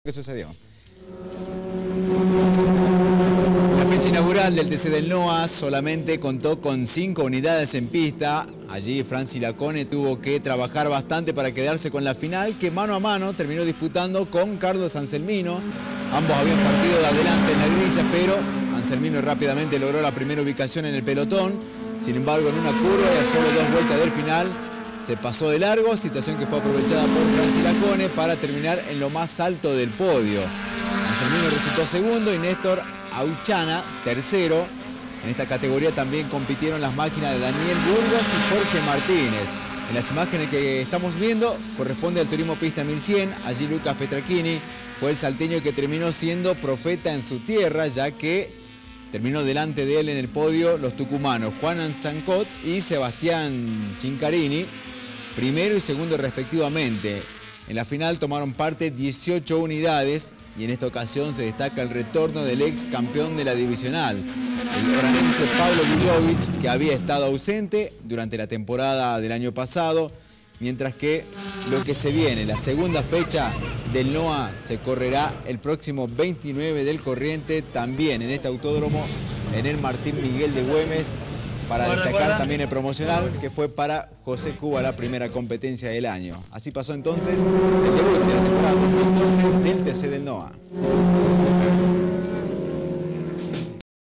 ¿Qué sucedió? La fecha inaugural del TC del NOA solamente contó con 5 unidades en pista. Allí Franci Lacone tuvo que trabajar bastante para quedarse con la final, que mano a mano terminó disputando con Carlos Anselmino. Ambos habían partido de adelante en la grilla, pero Anselmino rápidamente logró la primera ubicación en el pelotón. Sin embargo, en una curva y a solo 2 vueltas del final, se pasó de largo, situación que fue aprovechada por Franci Lacone para terminar en lo más alto del podio. Anselmino resultó segundo y Néstor Auchana tercero. En esta categoría también compitieron las máquinas de Daniel Burgos y Jorge Martínez. En las imágenes que estamos viendo corresponde al Turismo Pista 1100. Allí Lucas Petrachini fue el salteño que terminó siendo profeta en su tierra, ya que terminó delante de él en el podio los tucumanos Juan Anzancot y Sebastián Cincarini, primero y segundo respectivamente. En la final tomaron parte 18 unidades y en esta ocasión se destaca el retorno del ex campeón de la divisional, el oranense Pablo Bujovic, que había estado ausente durante la temporada del año pasado, mientras que lo que se viene, la segunda fecha del NOA, se correrá el próximo 29 del corriente, también en este autódromo, en el Martín Miguel de Güemes, para destacar también el promocional que fue para José Cuba, la primera competencia del año. Así pasó entonces el debut de la temporada 2012 del TC del NOA.